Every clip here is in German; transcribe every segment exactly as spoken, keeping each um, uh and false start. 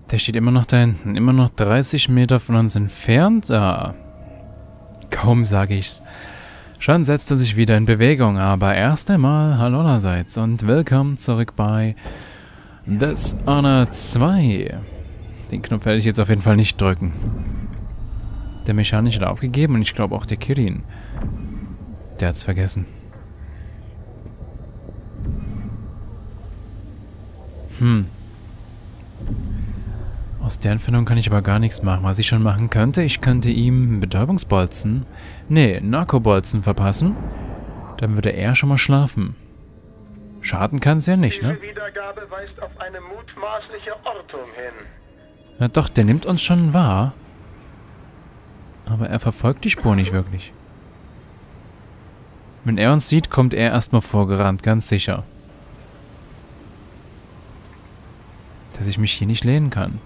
Der steht immer noch da hinten. Immer noch dreißig Meter von uns entfernt. Ah. Kaum sage ich's. Schon setzt er sich wieder in Bewegung. Aber erst einmal hallo allerseits und willkommen zurück bei Dishonored zwei. Den Knopf werde ich jetzt auf jeden Fall nicht drücken. Der Mechanisch hat aufgegeben und ich glaube auch der Kirin. Der hat's vergessen. Hm. Aus der Entfernung kann ich aber gar nichts machen. Was ich schon machen könnte, ich könnte ihm Betäubungsbolzen, nee, Narkobolzen verpassen. Dann würde er schon mal schlafen. Schaden kann es ja nicht, ne? Diese Wiedergabe weist auf eine mutmaßliche Ortung hin. Ja doch, der nimmt uns schon wahr. Aber er verfolgt die Spur nicht wirklich. Wenn er uns sieht, kommt er erstmal vorgerannt, ganz sicher. Dass ich mich hier nicht lehnen kann.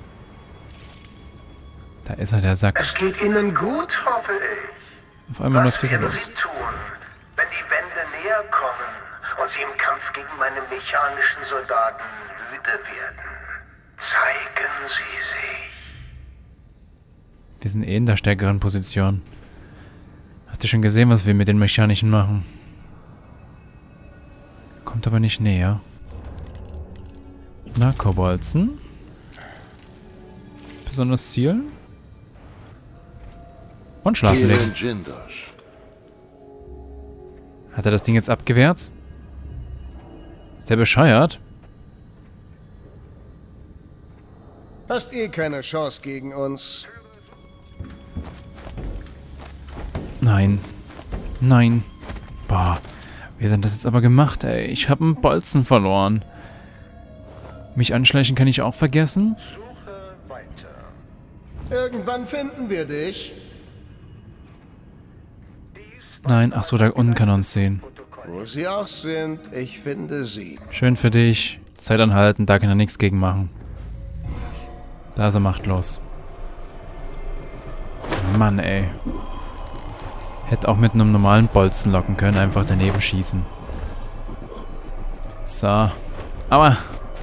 Da ist er, der Sack. Es geht Ihnen gut, hoffe ich. Auf einmal läuft Was er werden los. Sie tun, wenn die Wände näher kommen und Sie im Kampf gegen meine mechanischen Soldaten müde werden? Zeigen Sie sich. Wir sind eh in der stärkeren Position. Hast du schon gesehen, was wir mit den Mechanischen machen? Kommt aber nicht näher. Narkobolzen. Besonders zielen. Und schlafen legen. Hat er das Ding jetzt abgewehrt? Ist der bescheuert? Hast eh keine Chance gegen uns. Nein. Nein. Boah. Wie hat denn das jetzt aber gemacht, ey? Ich habe einen Bolzen verloren. Mich anschleichen kann ich auch vergessen? Suche weiter. Irgendwann finden wir dich. Nein, ach so, da unten kann er uns sehen. Wo sie auch sind, ich finde sie. Schön für dich. Zeit anhalten, da kann er nichts gegen machen. Da ist er machtlos. Mann, ey. Hätte auch mit einem normalen Bolzen locken können, einfach daneben schießen. So. Aber.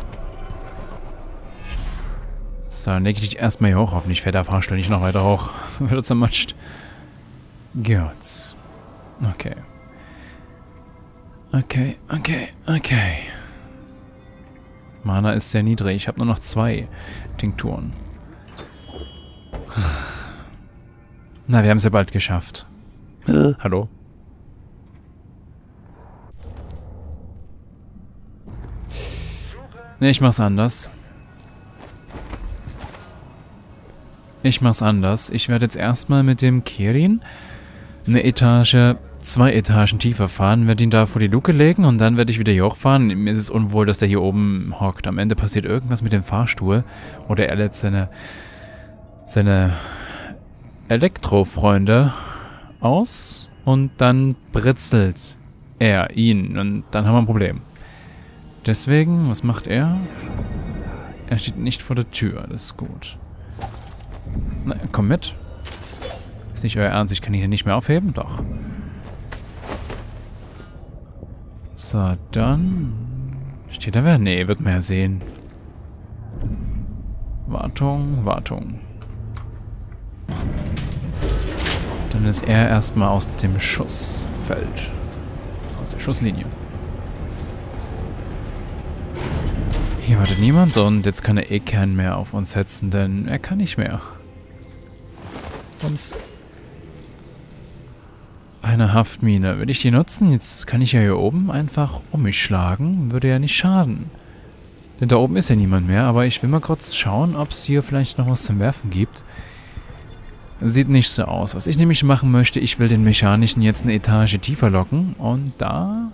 So, dann leg ich dich erstmal hier hoch. Hoffentlich fährt der Fahrstuhl nicht noch weiter hoch. Wird er zermatscht. Gut. Okay. Okay, okay, okay. Mana ist sehr niedrig. Ich habe nur noch zwei Tinkturen. Na, wir haben es ja bald geschafft. Äh. Hallo? Ne, ich mach's anders. Ich mach's anders. Ich werde jetzt erstmal mit dem Kirin eine Etage, zwei Etagen tiefer fahren, werde ihn da vor die Luke legen und dann werde ich wieder hier hochfahren. Mir ist es unwohl, dass der hier oben hockt. Am Ende passiert irgendwas mit dem Fahrstuhl oder er lädt seine, seine Elektrofreunde aus und dann britzelt er ihn und dann haben wir ein Problem. Deswegen, was macht er? Er steht nicht vor der Tür, das ist gut. Na, komm mit. Ist nicht euer Ernst, ich kann ihn hier nicht mehr aufheben? Doch. So, dann... Steht da wer? Nee, wird man ja sehen. Wartung, Wartung. Dann ist er erstmal aus dem Schussfeld. Aus der Schusslinie. Hier wartet niemand und jetzt kann er eh keinen mehr auf uns setzen, denn er kann nicht mehr. Bums. Eine Haftmine. Will ich die nutzen? Jetzt kann ich ja hier oben einfach um mich schlagen. Würde ja nicht schaden. Denn da oben ist ja niemand mehr. Aber ich will mal kurz schauen, ob es hier vielleicht noch was zum Werfen gibt. Sieht nicht so aus. Was ich nämlich machen möchte, ich will den Mechanischen jetzt eine Etage tiefer locken. Und da...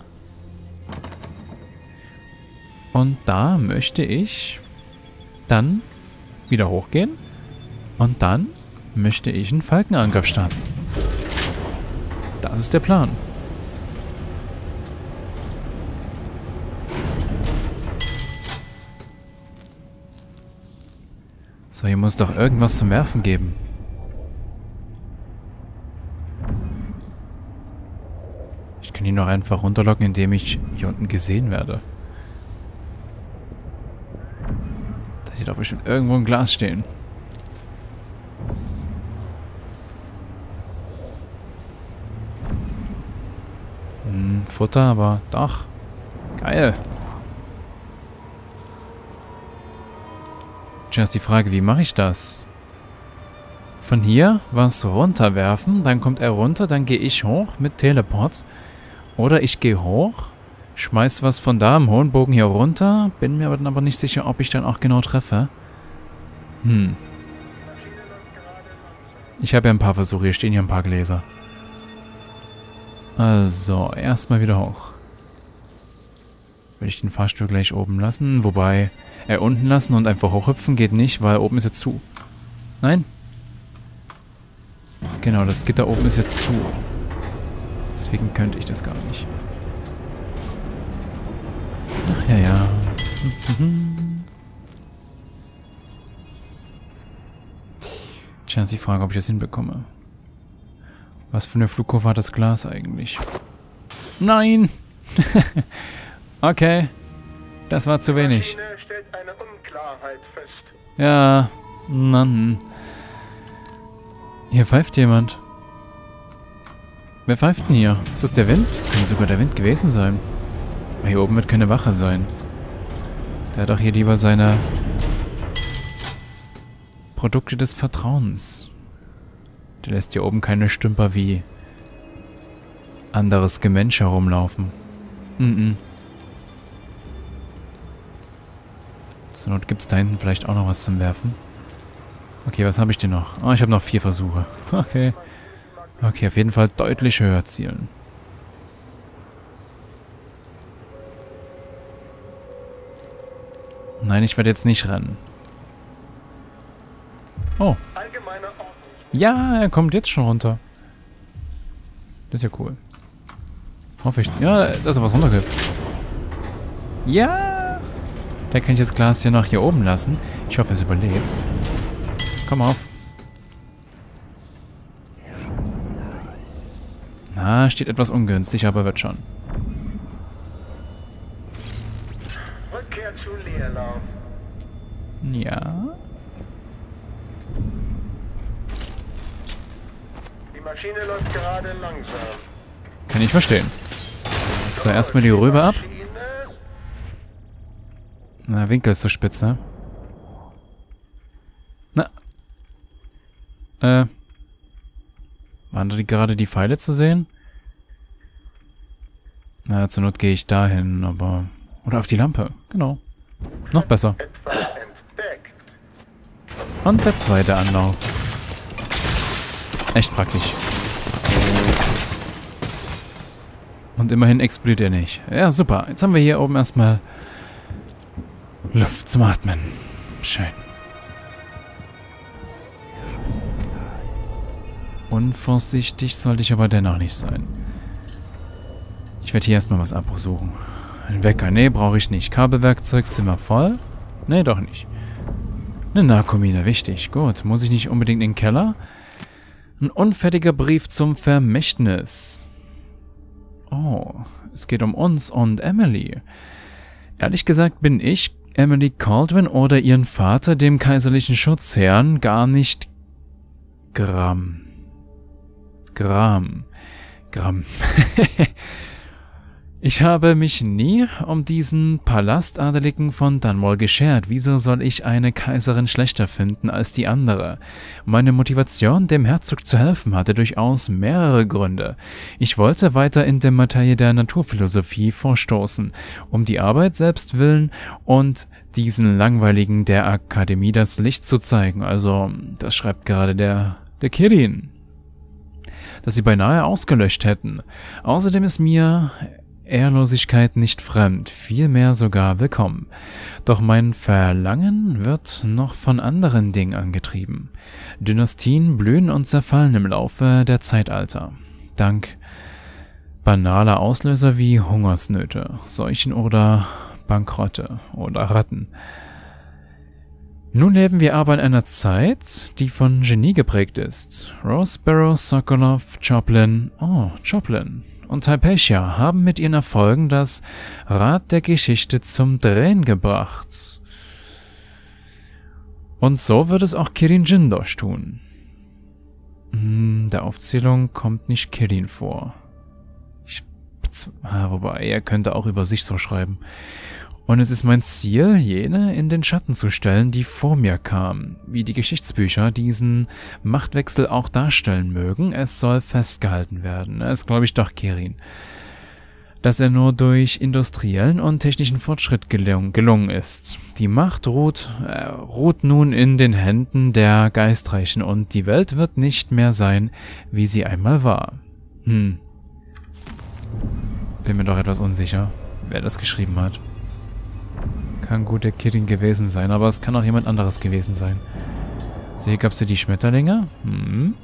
Und da möchte ich dann wieder hochgehen. Und dann möchte ich einen Falkenangriff starten. Das ist der Plan. So, hier muss doch irgendwas zum Werfen geben. Ich kann ihn noch einfach runterlocken, indem ich hier unten gesehen werde. Da sieht doch bestimmt irgendwo ein Glas stehen. Hm, Futter, aber doch. Geil. Tja, ist die Frage, wie mache ich das? Von hier was runterwerfen, dann kommt er runter, dann gehe ich hoch mit Teleport. Oder ich gehe hoch, schmeiß was von da im hohen Bogen hier runter, bin mir dann aber nicht sicher, ob ich dann auch genau treffe. Hm. Ich habe ja ein paar Versuche, hier stehen hier ein paar Gläser. Also, erstmal wieder hoch. Will ich den Fahrstuhl gleich oben lassen, wobei, äh, unten lassen und einfach hochhüpfen geht nicht, weil oben ist jetzt zu. Nein? Genau, das Gitter oben ist jetzt zu. Deswegen könnte ich das gar nicht. Ach ja, ja. Tja, ist die Frage, ob ich das hinbekomme. Was für eine Flugkurve hat das Glas eigentlich? Nein! Okay. Das war zu wenig. Ja, Mann. Hier pfeift jemand. Wer pfeift denn hier? Ist das der Wind? Das könnte sogar der Wind gewesen sein. Aber hier oben wird keine Wache sein. Der hat doch hier lieber seine Produkte des Vertrauens. Der lässt hier oben keine Stümper wie anderes Gemensch herumlaufen. Mhm. Zur Not gibt es da hinten vielleicht auch noch was zum Werfen. Okay, was habe ich denn noch? Oh, ich habe noch vier Versuche. Okay. Okay, auf jeden Fall deutlich höher zielen. Nein, ich werde jetzt nicht rennen. Oh. Ja, er kommt jetzt schon runter. Das ist ja cool. Hoffe ich. Ja, da ist was runtergehüpft. Ja! Da kann ich das Glas hier noch hier oben lassen. Ich hoffe, es überlebt. Komm auf. Na, steht etwas ungünstig, aber wird schon. Rückkehr zu Leerlauf. Ja. Die Maschine läuft gerade langsam. Kann ich verstehen. So, erstmal die Rübe ab. Na, Winkel ist so spitze. Na. Äh. Waren da die, gerade die Pfeile zu sehen? Na, zur Not gehe ich dahin, aber... Oder auf die Lampe, genau. Noch besser. Und der zweite Anlauf. Echt praktisch. Und immerhin explodiert er nicht. Ja, super. Jetzt haben wir hier oben erstmal Luft zum Atmen. Schön. Unvorsichtig sollte ich aber dennoch nicht sein. Ich werde hier erstmal was absuchen. Ein Wecker. Nee, brauche ich nicht. Kabelwerkzeug sind wir voll. Nee, doch nicht. Eine Narkomine. Wichtig. Gut. Muss ich nicht unbedingt in den Keller? Ein unfertiger Brief zum Vermächtnis. Oh, es geht um uns und Emily. Ehrlich gesagt bin ich, Emily Kaldwin oder ihren Vater, dem kaiserlichen Schutzherrn, gar nicht Gramm. Gramm. Gramm. Ich habe mich nie um diesen Palastadeligen von Dunwall geschert. Wieso soll ich eine Kaiserin schlechter finden als die andere? Meine Motivation, dem Herzog zu helfen, hatte durchaus mehrere Gründe. Ich wollte weiter in der Materie der Naturphilosophie vorstoßen, um die Arbeit selbst willen und diesen Langweiligen der Akademie das Licht zu zeigen. Also, das schreibt gerade der, der Kirin. Dass sie beinahe ausgelöscht hätten. Außerdem ist mir Ehrlosigkeit nicht fremd, vielmehr sogar willkommen. Doch mein Verlangen wird noch von anderen Dingen angetrieben. Dynastien blühen und zerfallen im Laufe der Zeitalter. Dank banaler Auslöser wie Hungersnöte, Seuchen oder Bankrotte oder Ratten. Nun leben wir aber in einer Zeit, die von Genie geprägt ist. Rose, Barrow, Sokolov, Joplin, oh, Joplin und Hypatia haben mit ihren Erfolgen das Rad der Geschichte zum Drehen gebracht. Und so wird es auch Kirin Jindosh tun. Hm, der Aufzählung kommt nicht Kirin vor. Ich, ah, wobei, er könnte auch über sich so schreiben. Und es ist mein Ziel, jene in den Schatten zu stellen, die vor mir kamen. Wie die Geschichtsbücher diesen Machtwechsel auch darstellen mögen, es soll festgehalten werden. Es ist, glaube ich, doch Kirin. Dass er nur durch industriellen und technischen Fortschritt gelung, gelungen ist. Die Macht ruht, äh, ruht nun in den Händen der Geistreichen und die Welt wird nicht mehr sein, wie sie einmal war. Hm. Bin mir doch etwas unsicher, wer das geschrieben hat. Kann gut der Kirin gewesen sein, aber es kann auch jemand anderes gewesen sein. So, hier gab es ja die Schmetterlinge. Hm.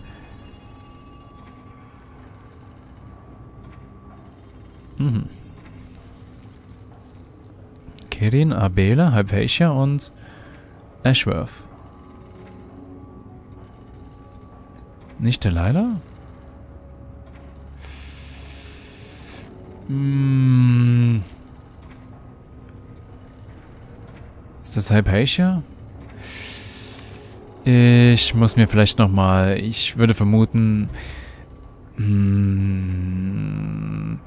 Mhm. Kirin, Abela, Hypatia und Ashworth. Nicht Delilah? Hm. Ist das Hypatia? Ich muss mir vielleicht nochmal... Ich würde vermuten... Hm,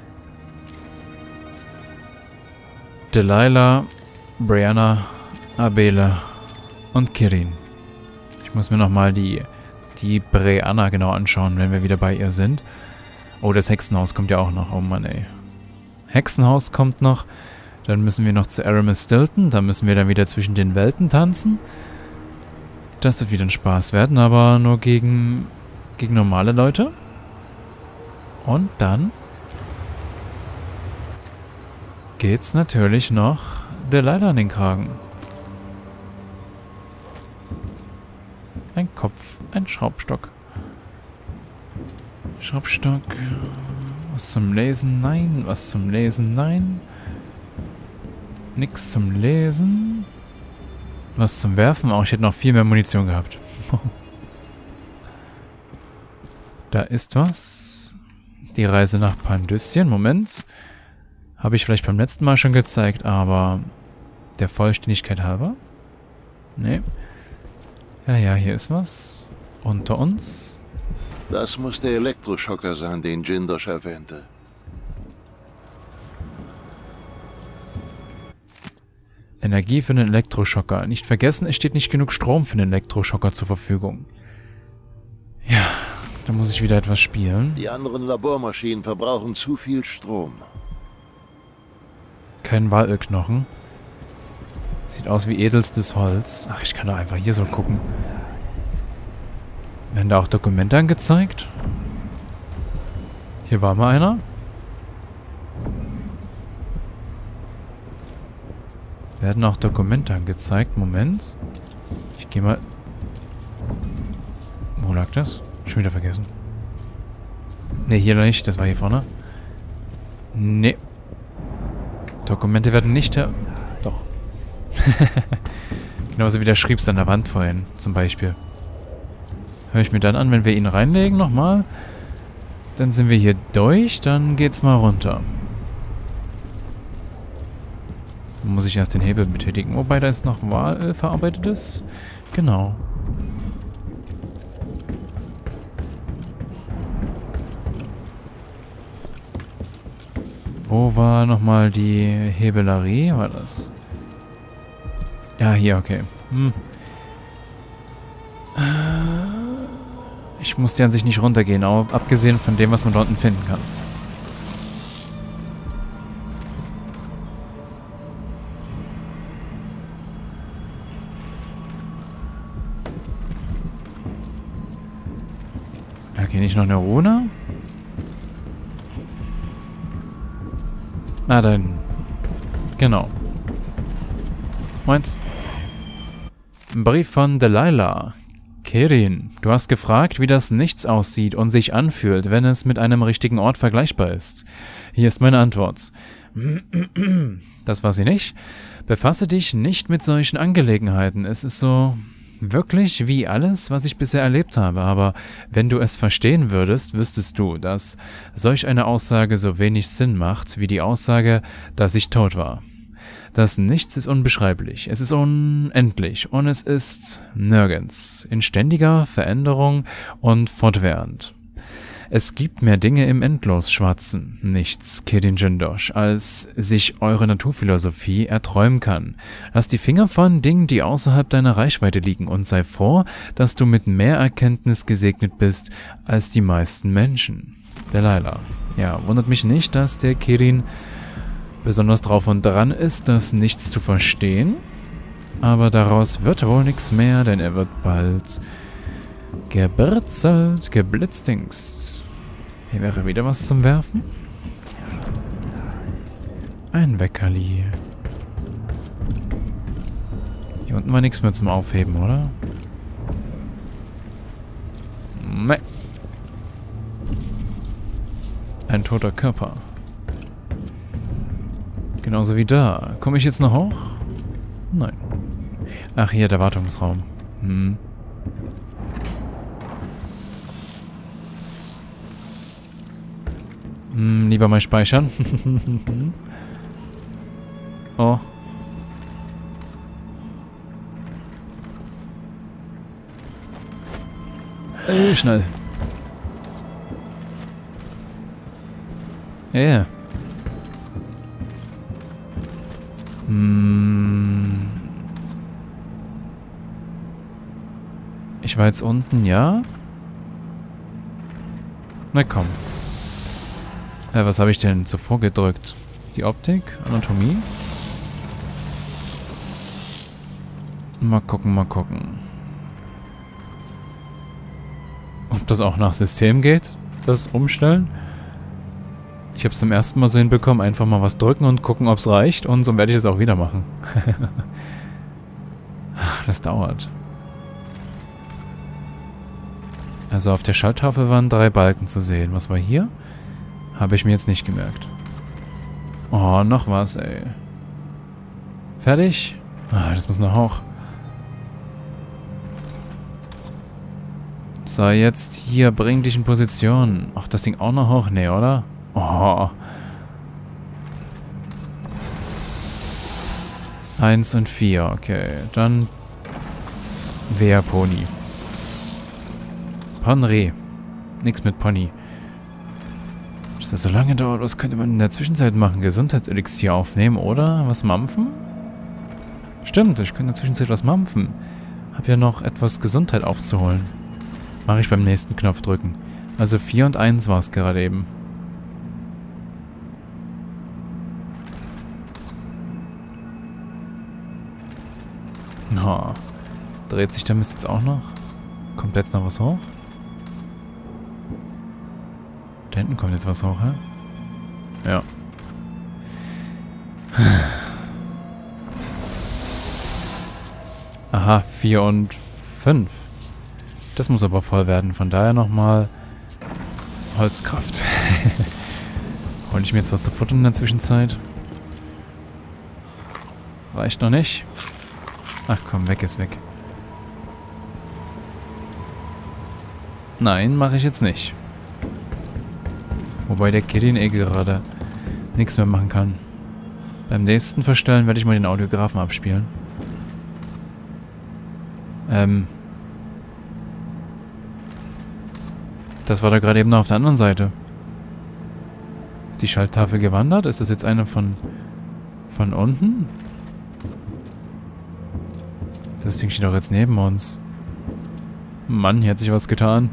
Delilah, Brianna, Abela und Kirin. Ich muss mir nochmal die, die Brianna genau anschauen, wenn wir wieder bei ihr sind. Oh, das Hexenhaus kommt ja auch noch. Oh Mann, ey. Hexenhaus kommt noch. Dann müssen wir noch zu Aramis Stilton. Da müssen wir dann wieder zwischen den Welten tanzen. Das wird wieder ein Spaß werden, aber nur gegen, gegen normale Leute. Und dann geht's natürlich noch Delilah an den Kragen. Ein Kopf, ein Schraubstock. Schraubstock. Was zum Lesen? Nein. Was zum Lesen? Nein. Nix zum Lesen. Was zum Werfen? Auch ich hätte noch viel mehr Munition gehabt. Da ist was. Die Reise nach Pandüsschen. Moment. Habe ich vielleicht beim letzten Mal schon gezeigt, aber der Vollständigkeit halber. Nee. Ja, ja, hier ist was. Unter uns. Das muss der Elektroschocker sein, den Jindosh erwähnte. Energie für den Elektroschocker. Nicht vergessen, es steht nicht genug Strom für den Elektroschocker zur Verfügung. Ja, da muss ich wieder etwas spielen. Die anderen Labormaschinen verbrauchen zu viel Strom. Kein Walölknochen. Sieht aus wie edelstes Holz. Ach, ich kann doch einfach hier so gucken. Werden da auch Dokumente angezeigt? Hier war mal einer. Werden auch Dokumente angezeigt. Moment. Ich gehe mal... Wo lag das? Schon wieder vergessen. Ne, hier nicht. Das war hier vorne. Ne. Dokumente werden nicht... Doch. Genauso wie der schrieb's an der Wand vorhin, zum Beispiel. Höre ich mir dann an, wenn wir ihn reinlegen nochmal. Dann sind wir hier durch, dann geht's mal runter. Dann muss ich erst den Hebel betätigen. Wobei, da ist noch Walöl verarbeitetes. Genau. Wo war nochmal die Hebelerie? War das? Ja, hier, okay. Hm. Ich muss die an sich nicht runtergehen, aber abgesehen von dem, was man da unten finden kann. Okay, nicht noch eine Rune? Na dann. Genau. Meins. Ein Brief von Delilah. Kirin, du hast gefragt, wie das Nichts aussieht und sich anfühlt, wenn es mit einem richtigen Ort vergleichbar ist. Hier ist meine Antwort. Das war sie nicht. Befasse dich nicht mit solchen Angelegenheiten. Es ist so wirklich wie alles, was ich bisher erlebt habe. Aber wenn du es verstehen würdest, wüsstest du, dass solch eine Aussage so wenig Sinn macht, wie die Aussage, dass ich tot war. Das Nichts ist unbeschreiblich, es ist unendlich und es ist nirgends, in ständiger Veränderung und fortwährend. Es gibt mehr Dinge im Endlosschwarzen, nichts, Kirin Jindosh, als sich eure Naturphilosophie erträumen kann. Lass die Finger von Dingen, die außerhalb deiner Reichweite liegen und sei froh, dass du mit mehr Erkenntnis gesegnet bist als die meisten Menschen. Delilah. Ja, wundert mich nicht, dass der Kirin besonders drauf und dran ist, das Nichts zu verstehen, aber daraus wird wohl nichts mehr, denn er wird bald gebritzelt, geblitzdingst. Hier wäre wieder was zum Werfen. Ein Weckerli. Hier unten war nichts mehr zum Aufheben, oder? Ne. Ein toter Körper. Genauso wie da. Komme ich jetzt noch hoch? Nein. Ach, hier der Wartungsraum. Hm. Hm, lieber mal speichern. Oh. Hey, schnell. Ja, yeah. Hm. Ich war jetzt unten, ja? Na komm. Ja, was habe ich denn zuvor gedrückt? Die Optik? Anatomie? Mal gucken, mal gucken. Ob das auch nach System geht? Das Umstellen? Ich habe es zum ersten Mal so hinbekommen, einfach mal was drücken und gucken, ob es reicht. Und so werde ich es auch wieder machen. Ach, das dauert. Also auf der Schalttafel waren drei Balken zu sehen. Was war hier? Habe ich mir jetzt nicht gemerkt. Oh, noch was, ey. Fertig? Ah, das muss noch hoch. So, jetzt hier, bring dich in Position. Ach, das Ding auch noch hoch? Nee, oder? Oh. Eins und vier, okay. Dann wer Pony. Ponré. Nix mit Pony. Dass das so lange dauert, was könnte man in der Zwischenzeit machen? Gesundheitselixier aufnehmen oder was mampfen? Stimmt, ich könnte in der Zwischenzeit was mampfen. Hab ja noch etwas Gesundheit aufzuholen. Mache ich beim nächsten Knopf drücken. Also vier und eins war es gerade eben. Oh. Dreht sich der Mist jetzt auch noch? Kommt jetzt noch was hoch? Da hinten kommt jetzt was hoch, hä? Ja. Aha, vier und fünf. Das muss aber voll werden. Von daher nochmal Holzkraft. Hol ich mir jetzt was zu futtern in der Zwischenzeit? Reicht noch nicht. Ach komm, weg ist weg. Nein, mache ich jetzt nicht. Wobei der Kirin eh gerade nichts mehr machen kann. Beim nächsten Verstellen werde ich mal den Audiographen abspielen. Ähm. Das war da gerade eben noch auf der anderen Seite. Ist die Schalttafel gewandert? Ist das jetzt eine von... von unten? Das Ding steht doch jetzt neben uns. Mann, hier hat sich was getan.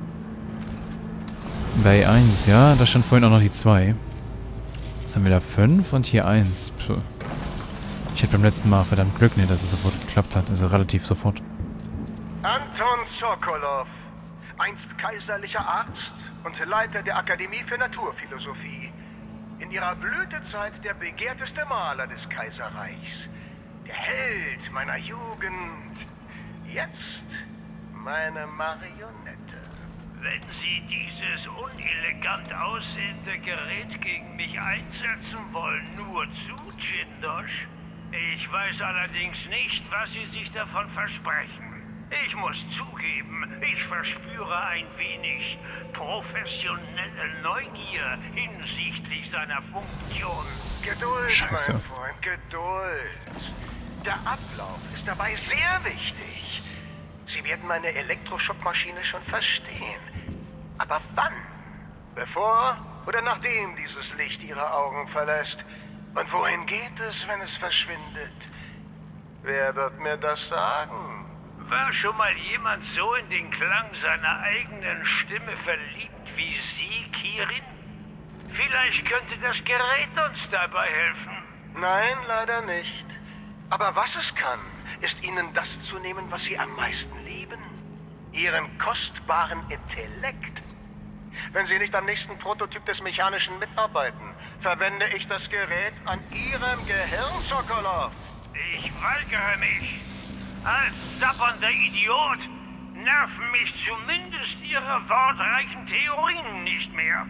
Bei eins, ja, da stand vorhin auch noch die zwei. Jetzt haben wir da fünf und hier eins. Puh. Ich hatte beim letzten Mal verdammt Glück, ne, dass es sofort geklappt hat. Also relativ sofort. Anton Sokolov, einst kaiserlicher Arzt und Leiter der Akademie für Naturphilosophie. In ihrer Blütezeit der begehrteste Maler des Kaiserreichs. Der Held meiner Jugend. Jetzt meine Marionette. Wenn Sie dieses unelegant aussehende Gerät gegen mich einsetzen wollen, nur zu, Jindosh. Ich weiß allerdings nicht, was Sie sich davon versprechen. Ich muss zugeben, ich verspüre ein wenig professionelle Neugier hinsichtlich seiner Funktion. Geduld, Scheiße. mein Freund, Geduld. Der Ablauf ist dabei sehr wichtig. Sie werden meine Elektroschockmaschine schon verstehen. Aber wann? Bevor oder nachdem dieses Licht Ihre Augen verlässt? Und wohin geht es, wenn es verschwindet? Wer wird mir das sagen? War schon mal jemand so in den Klang seiner eigenen Stimme verliebt wie Sie, Kirin? Vielleicht könnte das Gerät uns dabei helfen. Nein, leider nicht. Aber was es kann, ist Ihnen das zu nehmen, was Sie am meisten lieben. Ihren kostbaren Intellekt. Wenn Sie nicht am nächsten Prototyp des Mechanischen mitarbeiten, verwende ich das Gerät an Ihrem Gehirn, Sokolov. Ich weigere mich. Als sappernder Idiot nerven mich zumindest Ihre wortreichen Theorien nicht mehr.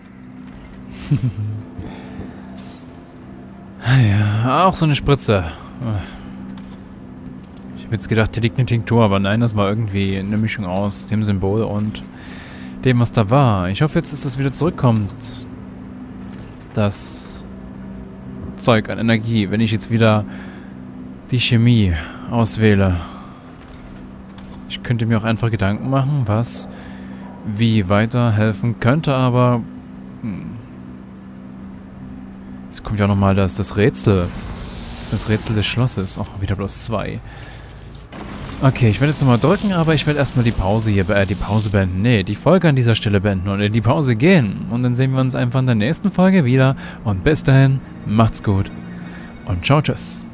Ja, auch so eine Spritze. Ich habe jetzt gedacht, hier liegt eine Tinktur, aber nein, das war irgendwie eine Mischung aus dem Symbol und dem, was da war. Ich hoffe jetzt, dass das wieder zurückkommt. Das Zeug an Energie, wenn ich jetzt wieder die Chemie auswähle. Ich könnte mir auch einfach Gedanken machen, was wie weiterhelfen könnte, aber hm. Es kommt ja nochmal das, das Rätsel. Das Rätsel des Schlosses. Auch wieder bloß zwei. Okay, ich werde jetzt nochmal drücken, aber ich werde erstmal die Pause hier, äh, die Pause beenden. Nee, die Folge an dieser Stelle beenden und in die Pause gehen. Und dann sehen wir uns einfach in der nächsten Folge wieder. Und bis dahin, macht's gut. Und ciao, tschüss.